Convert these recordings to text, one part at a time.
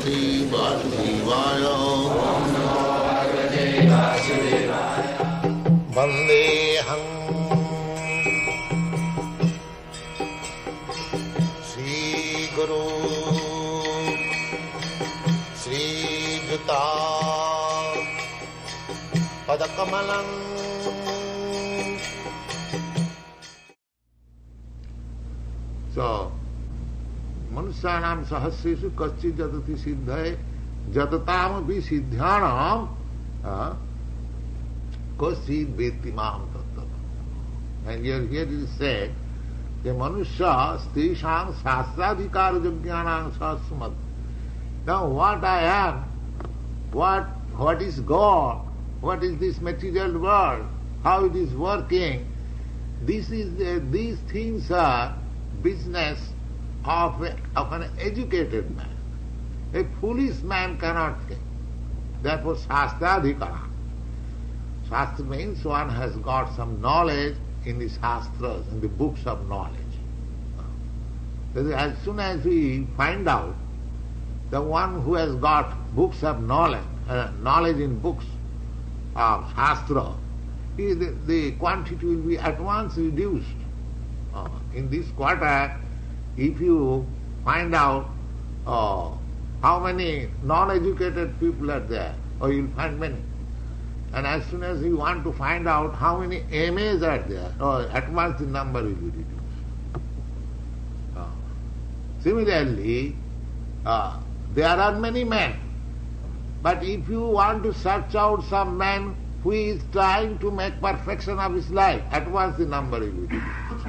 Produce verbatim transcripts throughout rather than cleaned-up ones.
Bhagavate Vasudevaya. Vandeham Sri Guru Sri Juta Padakamalam. So, Manusyanam sahasresu kaschit jatati siddhaye jatatam api siddhyanam kaschit veti mam tattva. And here, here it is said, the manusya stishang sastradhikara jagyanam sahasmat. Now what I am, what what is God, what is this material world, how it is working, this is the, these things are business of, a, of an educated man. A foolish man cannot think. Therefore, Shastradhikara. Shastra means one has got some knowledge in the Shastras, in the books of knowledge. As soon as we find out the one who has got books of knowledge, uh, knowledge in books of Shastra, the, the quantity will be at once reduced. Uh, in this quarter, if you find out uh, how many non-educated people are there, or you'll find many. And as soon as you want to find out how many M As are there, or at once the number will be reduced. Uh, similarly, uh, there are many men. But if you want to search out some man who is trying to make perfection of his life, at once the number will be reduced.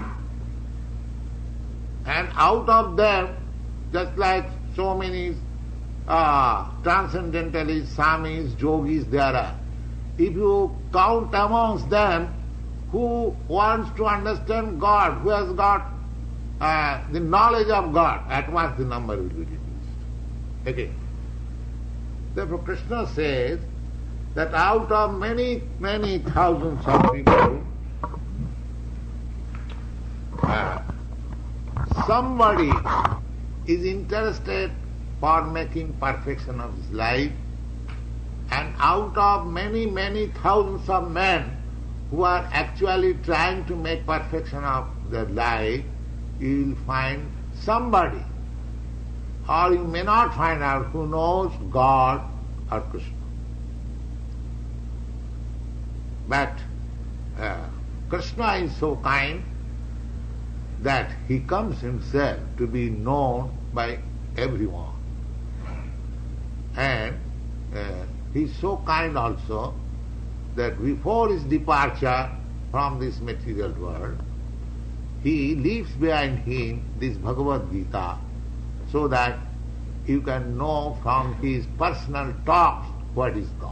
And out of them, just like so many uh, transcendentalists, samis, yogis there are, if you count amongst them who wants to understand God, who has got uh, the knowledge of God, at once the number will be reduced. Again. Therefore Krishna says that out of many, many thousands of people, uh, somebody is interested for making perfection of his life, and out of many, many thousands of men who are actually trying to make perfection of their life, you will find somebody, or you may not find out, who knows God or Krishna. But uh, Krishna is so kind that he comes himself to be known by everyone. And uh, he is so kind also that before his departure from this material world, he leaves behind him this Bhagavad Gita, so that you can know from his personal talks what is God.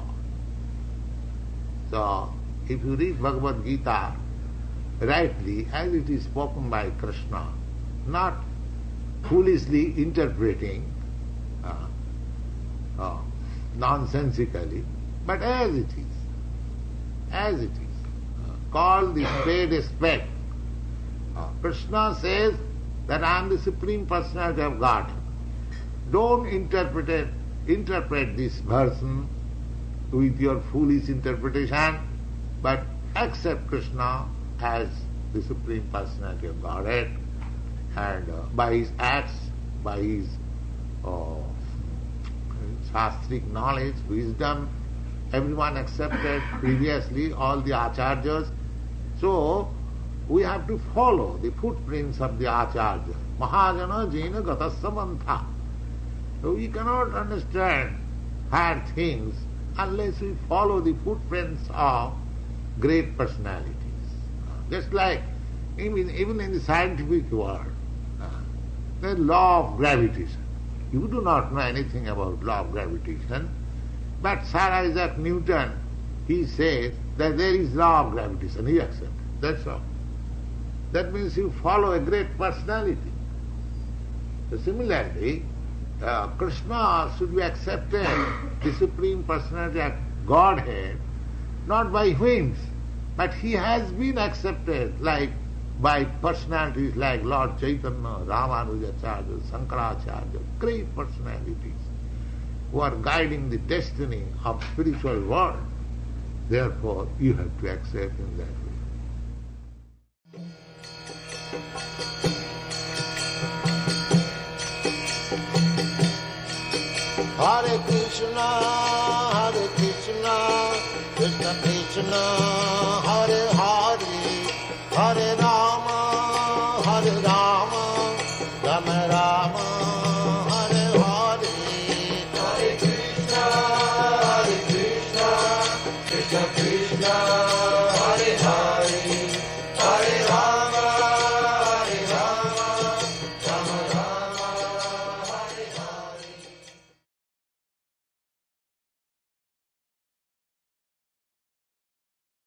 So, if you read Bhagavad Gita rightly, as it is spoken by Krishna, not foolishly interpreting, uh, uh, nonsensically, but as it is, as it is. Uh, call the spade a spade. Uh, Krishna says that I am the Supreme Personality of God. Don't interpret it, interpret this version with your foolish interpretation, but accept Krishna as the Supreme Personality of Godhead, and uh, by his acts, by his uh, shastric knowledge, wisdom, everyone accepted previously, all the acharyas. So, we have to follow the footprints of the acharya. Mahajana jena gatassamantha. So we cannot understand higher things unless we follow the footprints of great personalities. Just like even, even in the scientific world, uh, the law of gravitation. You do not know anything about law of gravitation, but Sir Isaac Newton, he says that there is law of gravitation. He accepts. That's all. That means you follow a great personality. So similarly, uh, Krishna should be accepted, the Supreme Personality of Godhead, not by whims, but he has been accepted like by personalities like Lord Chaitanya, Ramanujacharya, Shankaracharya, great personalities. who are guiding the destiny of spiritual world. Therefore, you have to accept in that way. Hare Krishna, Hare Krishna, Krishna Krishna,